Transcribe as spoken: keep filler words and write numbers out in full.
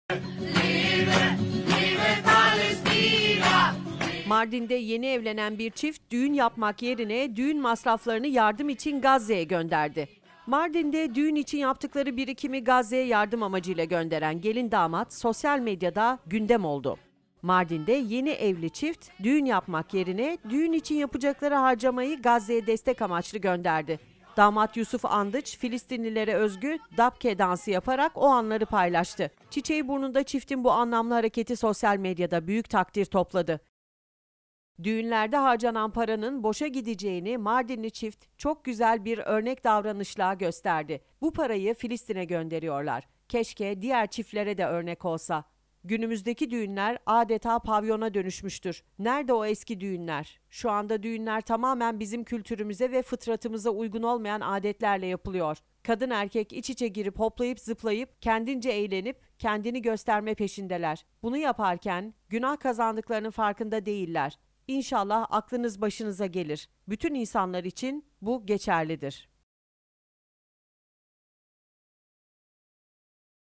Mardin'de yeni evlenen bir çift düğün yapmak yerine düğün masraflarını yardım için Gazze'ye gönderdi. Mardin'de düğün için yaptıkları birikimi Gazze'ye yardım amacıyla gönderen gelin damat sosyal medyada gündem oldu. Mardin'de yeni evli çift düğün yapmak yerine düğün için yapacakları harcamayı Gazze'ye destek amaçlı gönderdi. Damat Yusuf Andıç, Filistinlilere özgü Dabke dansı yaparak o anları paylaştı. Çiçeği burnunda çiftin bu anlamlı hareketi sosyal medyada büyük takdir topladı. Düğünlerde harcanan paranın boşa gideceğini Mardinli çift çok güzel bir örnek davranışla gösterdi. Bu parayı Filistin'e gönderiyorlar. Keşke diğer çiftlere de örnek olsa. Günümüzdeki düğünler adeta pavyona dönüşmüştür. Nerede o eski düğünler? Şu anda düğünler tamamen bizim kültürümüze ve fıtratımıza uygun olmayan adetlerle yapılıyor. Kadın erkek iç içe girip hoplayıp zıplayıp kendince eğlenip kendini gösterme peşindeler. Bunu yaparken günah kazandıklarının farkında değiller. İnşallah aklınız başınıza gelir. Bütün insanlar için bu geçerlidir.